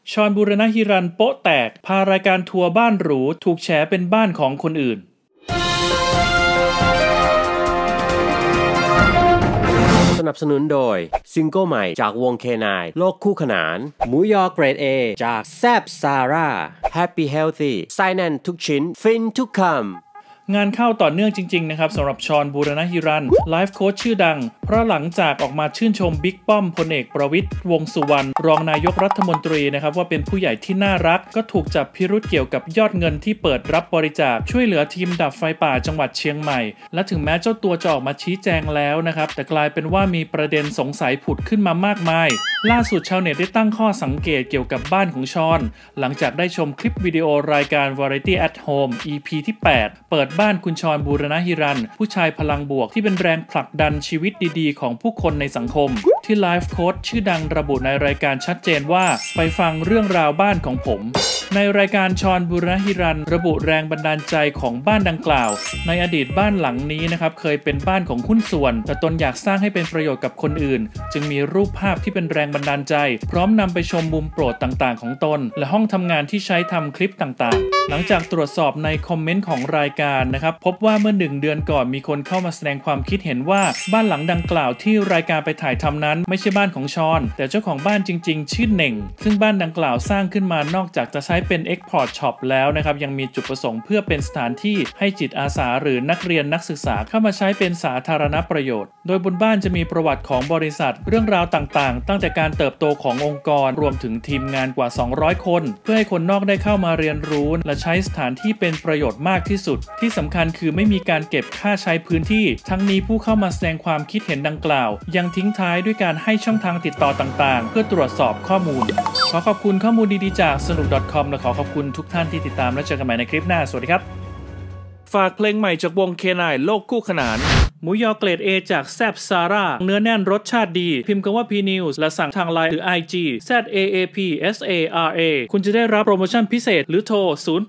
ชอนบูรณหิรัญโป๊ะแตกพารายการทัวร์บ้านหรูถูกแฉเป็นบ้านของคนอื่นสนับสนุนโดยซิงเกิลใหม่จากวงเคนายโลกคู่ขนานหมูยอเกรด A จากแซบซาร่า Happy Healthy ไส้แน่นทุกชิ้นฟินทุกคำงานเข้าต่อเนื่องจริงๆนะครับสำหรับชอนบูรณหิรัญไลฟ์โค้ชชื่อดังเพราะหลังจากออกมาชื่นชมบิ๊กป้อมพลเอกประวิตรวงษ์สุวรรณรองนายกรัฐมนตรีนะครับว่าเป็นผู้ใหญ่ที่น่ารักก็ถูกจับพิรุธเกี่ยวกับยอดเงินที่เปิดรับบริจาคช่วยเหลือทีมดับไฟป่าจังหวัดเชียงใหม่และถึงแม้เจ้าตัวจะออกมาชี้แจงแล้วนะครับแต่กลายเป็นว่ามีประเด็นสงสัยผุดขึ้นมามากมายล่าสุดชาวเน็ตได้ตั้งข้อสังเกตเกี่ยวกับบ้านของชอนหลังจากได้ชมคลิปวิดีโอรายการ Variety at Home EP ที่ 8 เปิดบ้านคุณชอนบูรณหิรัญผู้ชายพลังบวกที่เป็นแรงผลักดันชีวิตดีๆของผู้คนในสังคมที่ไลฟ์โค้ชชื่อดังระบุในรายการชัดเจนว่าไปฟังเรื่องราวบ้านของผมในรายการชอนบูรณหิรัญระบุแรงบันดาลใจของบ้านดังกล่าวในอดีตบ้านหลังนี้นะครับเคยเป็นบ้านของหุ้นส่วนแต่ตนอยากสร้างให้เป็นประโยชน์กับคนอื่นจึงมีรูปภาพที่เป็นแรงบันดาลใจพร้อมนำไปชมมุมโปรดต่างๆของตนและห้องทำงานที่ใช้ทำคลิปต่างๆหลังจากตรวจสอบในคอมเมนต์ของรายการนะครับพบว่าเมื่อ1 เดือนก่อนมีคนเข้ามาแสดงความคิดเห็นว่าบ้านหลังดังกล่าวที่รายการไปถ่ายทำนั้นไม่ใช่บ้านของชอนแต่เจ้าของบ้านจริงๆชื่อเหน่งซึ่งบ้านดังกล่าวสร้างขึ้นมานอกจากจะใช้เป็นExport Shop แล้วนะครับยังมีจุดประสงค์เพื่อเป็นสถานที่ให้จิตอาสาหรือนักเรียนนักศึกษาเข้ามาใช้เป็นสาธารณประโยชน์โดยบนบ้านจะมีประวัติของบริษัทเรื่องราวต่างๆตั้งแต่การเติบโตขององค์กรรวมถึงทีมงานกว่า200คนเพื่อให้คนนอกได้เข้ามาเรียนรู้และใช้สถานที่เป็นประโยชน์มากที่สุดที่สำคัญคือไม่มีการเก็บค่าใช้พื้นที่ทั้งนี้ผู้เข้ามาแสดงความคิดเห็นดังกล่าวยังทิ้งท้ายด้วยการให้ช่องทางติดต่อต่างๆเพื่อตรวจสอบข้อมูลขอขอบคุณข้อมูลดีๆจากสนุก .com และขอขอบคุณทุกท่านที่ติดตามและเจอกันใหม่ในคลิปหน้าสวัสดีครับฝากเพลงใหม่จากวงเคนายโลกคู่ขนานหมูยอเกรด A จากแซบซาร่าเนื้อแน่นรสชาติดีพิมพ์คำว่า PNews และสั่งทาง LINE หรือ IG ZAAPSARA คุณจะได้รับโปรโมชั่นพิเศษหรือโทร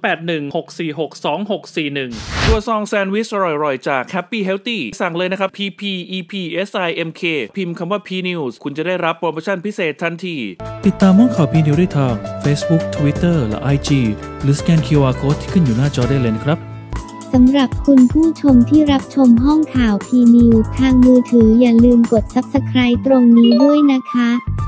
0816462641 ตัวซองแซนด์วิชอร่อยๆจาก Happy Healthy สั่งเลยนะครับ PPEPSIMK พิมพ์คำว่า PNews คุณจะได้รับโปรโมชั่นพิเศษทันทีติดตามห้องข่าว PNews ได้ทาง Facebook Twitter และ IG หรือสแกน QR Code ที่ขึ้นอยู่หน้าจอได้เลยนะครับสำหรับคุณผู้ชมที่รับชมห้องข่าว PNews ทางมือถืออย่าลืมกด Subscribe ตรงนี้ด้วยนะคะ